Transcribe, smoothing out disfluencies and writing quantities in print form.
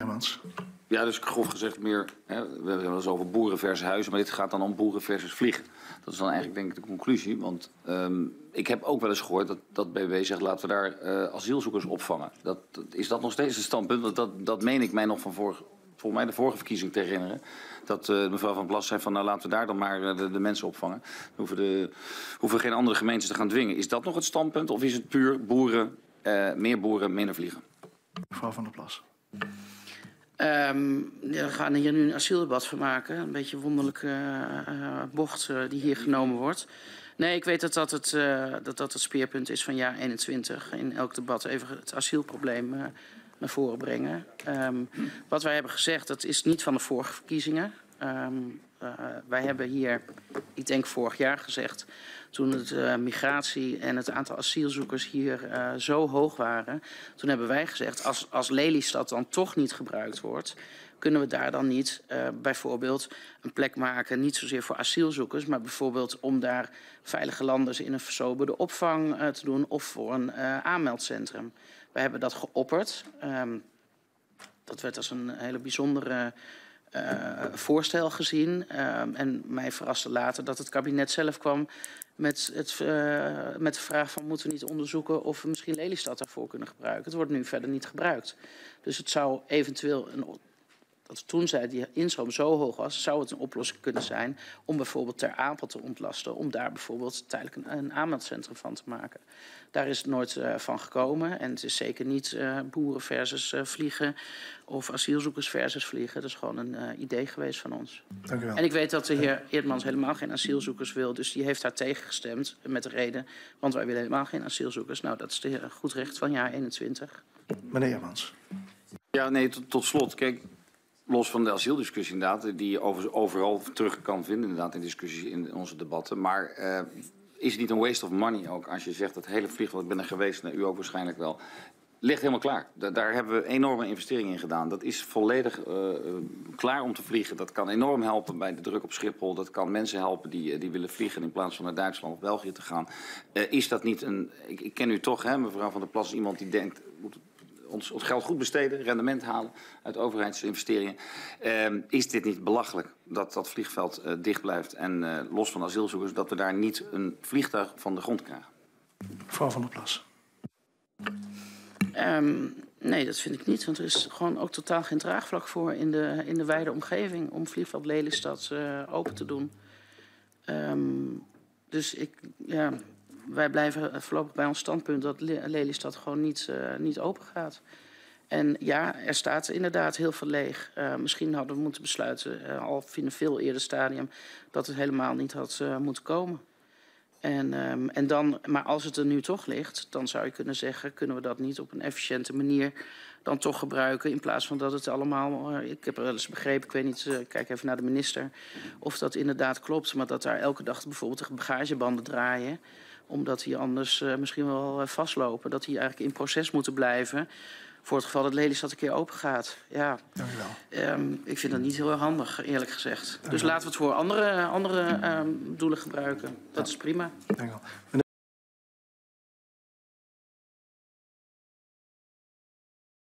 Hermans. Ja, dus grof gezegd meer, hè, we hebben het wel eens over boeren versus huizen, maar dit gaat dan om boeren versus vliegen. Dat is dan eigenlijk denk ik de conclusie, want ik heb ook wel eens gehoord dat BBB zegt laten we daar asielzoekers opvangen. Is dat nog steeds een standpunt? Want dat meen ik mij nog van volgens mij de vorige verkiezing te herinneren. Dat mevrouw Van Blas zei van nou laten we daar dan maar de mensen opvangen. We hoeven geen andere gemeentes te gaan dwingen. Is dat nog het standpunt of is het puur boeren, meer boeren, minder vliegen? Mevrouw Van der Plas. We gaan hier nu een asieldebat van maken. Een beetje een wonderlijke bocht die hier genomen wordt. Nee, ik weet dat het speerpunt is van jaar 21. In elk debat even het asielprobleem naar voren brengen. Wat wij hebben gezegd, dat is niet van de vorige verkiezingen. Wij hebben hier, ik denk vorig jaar gezegd, toen het migratie en het aantal asielzoekers hier zo hoog waren, toen hebben wij gezegd, als Lelystad dan toch niet gebruikt wordt, kunnen we daar dan niet bijvoorbeeld een plek maken, niet zozeer voor asielzoekers, maar bijvoorbeeld om daar veilige landers in een verzoberde opvang te doen of voor een aanmeldcentrum. We hebben dat geopperd. Dat werd als een hele bijzondere voorstel gezien. En mij verraste later dat het kabinet zelf kwam met de vraag van moeten we niet onderzoeken of we misschien Lelystad daarvoor kunnen gebruiken. Het wordt nu verder niet gebruikt. Dus het zou eventueel, dat toen zei die instroom zo hoog was, zou het een oplossing kunnen zijn om bijvoorbeeld Ter Apel te ontlasten, om daar bijvoorbeeld tijdelijk een aanmeldcentrum van te maken. Daar is het nooit van gekomen en het is zeker niet boeren versus vliegen of asielzoekers versus vliegen. Dat is gewoon een idee geweest van ons. Dank u wel. En ik weet dat de heer Eerdmans helemaal geen asielzoekers wil, dus die heeft daar tegen gestemd met de reden, want wij willen helemaal geen asielzoekers. Nou, dat is de goed recht van jaar 21. Meneer Hermans. Ja, nee, tot slot. Kijk, los van de asieldiscussie inderdaad, die je overal terug kan vinden inderdaad in discussies in onze debatten. Maar is het niet een waste of money ook als je zegt dat hele vliegveld, ik ben er geweest, u ook waarschijnlijk wel, ligt helemaal klaar. Daar hebben we enorme investeringen in gedaan. Dat is volledig klaar om te vliegen. Dat kan enorm helpen bij de druk op Schiphol. Dat kan mensen helpen die willen vliegen in plaats van naar Duitsland of België te gaan. Is dat niet een... Ik ken u toch, hè, mevrouw Van der Plas, iemand die denkt ons geld goed besteden, rendement halen uit overheidsinvesteringen. Is dit niet belachelijk dat dat vliegveld dicht blijft en los van asielzoekers, dat we daar niet een vliegtuig van de grond krijgen? Mevrouw Van der Plas. Nee, dat vind ik niet. Want er is gewoon ook totaal geen draagvlak voor in de wijde omgeving om vliegveld Lelystad open te doen. Dus wij blijven voorlopig bij ons standpunt dat Lelystad gewoon niet open gaat. En ja, er staat inderdaad heel veel leeg. Misschien hadden we moeten besluiten, al in een veel eerder stadium, dat het helemaal niet had moeten komen. Maar als het er nu toch ligt, dan zou je kunnen zeggen, kunnen we dat niet op een efficiënte manier dan toch gebruiken, in plaats van dat het allemaal, ik heb er wel eens begrepen, ik weet niet, kijk even naar de minister, of dat inderdaad klopt, maar dat daar elke dag bijvoorbeeld de bagagebanden draaien, omdat die anders misschien wel vastlopen, dat die eigenlijk in proces moeten blijven voor het geval dat Lelystad een keer open gaat. Ja, dank u wel. Ik vind dat niet heel erg handig, eerlijk gezegd. Dus laten we het voor andere doelen gebruiken. Dat is prima. Dank u wel.